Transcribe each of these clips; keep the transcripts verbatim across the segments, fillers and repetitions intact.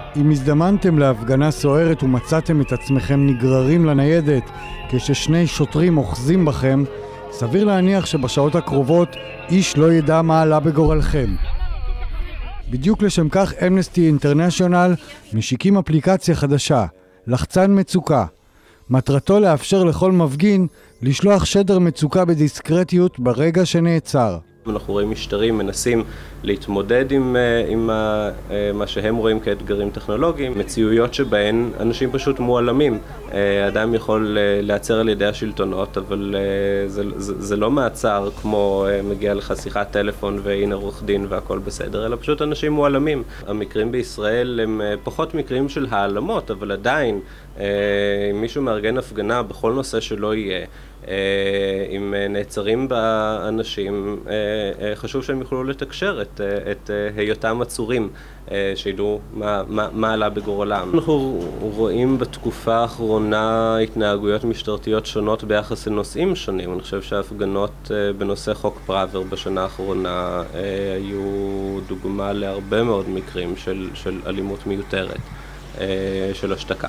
אם הזדמנתם להפגנה סוערת ומצאתם את עצמכם נגררים לניידת כששני שוטרים אוחזים בכם, סביר להניח שבשעות הקרובות איש לא ידע מה עלה בגורלכם. בדיוק לשם כך אמנסטי אינטרנשיונל משיקים אפליקציה חדשה, לחצן מצוקה. מטרתו לאפשר לכל מפגין לשלוח שדר מצוקה בדיסקרטיות ברגע שנעצר. אנחנו רואים משטרים מנסים להתמודד עם, עם מה שהם רואים כאתגרים טכנולוגיים, מציאויות שבהן אנשים פשוט מועלמים. אדם יכול להיעצר על ידי השלטונות, אבל זה, זה, זה לא מעצר כמו מגיע לך שיחת טלפון והנה עורך דין והכל בסדר, אלא פשוט אנשים מועלמים. המקרים בישראל הם פחות מקרים של העלמות, אבל עדיין אם מישהו מארגן הפגנה בכל נושא שלא יהיה, אם נעצרים באנשים, חשוב שהם יוכלו לתקשר את, את היותם עצורים, שידעו מה, מה, מה עלה בגורלם. אנחנו רואים בתקופה האחרונה התנהגויות משטרתיות שונות ביחס לנושאים שונים. אני חושב שההפגנות בנושא חוק פראוור בשנה האחרונה היו דוגמה להרבה מאוד מקרים של, של אלימות מיותרת, של השתקה.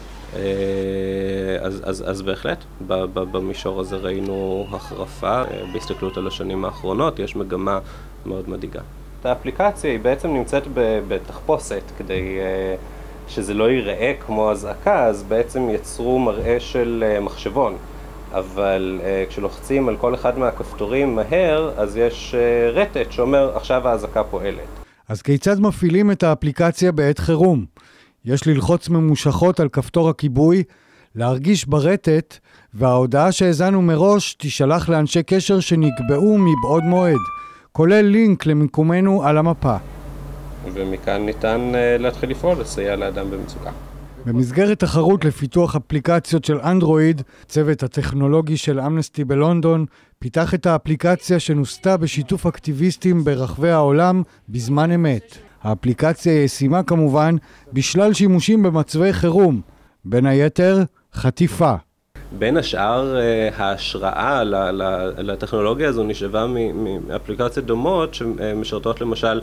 אז, אז, אז בהחלט, במישור הזה ראינו החרפה. בהסתכלות על השנים האחרונות יש מגמה מאוד מדאיגה. האפליקציה היא בעצם נמצאת בתחפושת כדי שזה לא ייראה כמו הזעקה, אז בעצם יצרו מראה של מחשבון. אבל כשלוחצים על כל אחד מהכפתורים מהר, אז יש רטט שאומר עכשיו ההזעקה פועלת. אז כיצד מפעילים את האפליקציה בעת חירום? יש ללחוץ ממושכות על כפתור הכיבוי, להרגיש ברטט, וההודעה שהזנו מראש תשלח לאנשי קשר שנקבעו מבעוד מועד, כולל לינק למקומנו על המפה. ומכאן ניתן להתחיל לפעול, לסייע לאדם במצוקה. במסגרת תחרות לפיתוח אפליקציות של אנדרואיד, צוות הטכנולוגי של אמנסטי בלונדון פיתח את האפליקציה שנוסתה בשיתוף אקטיביסטים ברחבי העולם בזמן אמת. האפליקציה היא ישימה כמובן בשלל שימושים במצבי חירום, בין היתר חטיפה. בין השאר ההשראה לטכנולוגיה הזו נשאבה מאפליקציות דומות שמשרתות למשל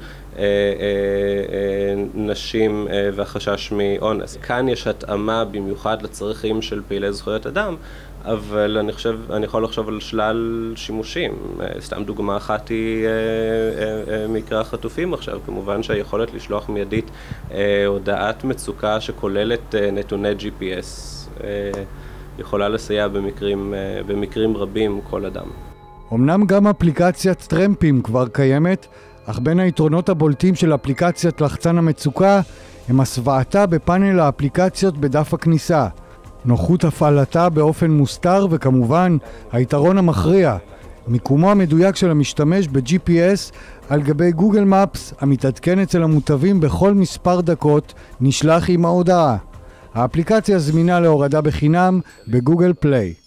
נשים והחשש מאונס. כאן יש התאמה במיוחד לצרכים של פעילי זכויות אדם, אבל אני חושב, אני יכול לחשוב על שלל שימושים. סתם דוגמה אחת היא מקרה החטופים עכשיו. כמובן שהיכולת לשלוח מיידית הודעת מצוקה שכוללת נתוני ג'י פי אס יכולה לסייע במקרים, במקרים רבים כל אדם. אמנם גם אפליקציית טרמפים כבר קיימת, אך בין היתרונות הבולטים של אפליקציית לחצן המצוקה הם הסוואתה בפאנל האפליקציות בדף הכניסה. נוחות הפעלתה באופן מוסתר וכמובן היתרון המכריע, מיקומו המדויק של המשתמש ב-ג'י פי אס על גבי גוגל מפס המתעדכן אצל המוטבים בכל מספר דקות נשלח עם ההודעה. האפליקציה זמינה להורדה בחינם בגוגל פליי.